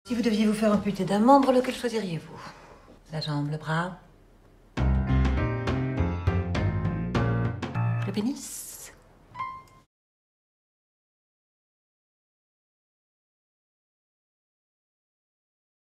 Si vous deviez vous faire amputer d'un membre, lequel choisiriez-vous? La jambe, le bras? Le pénis?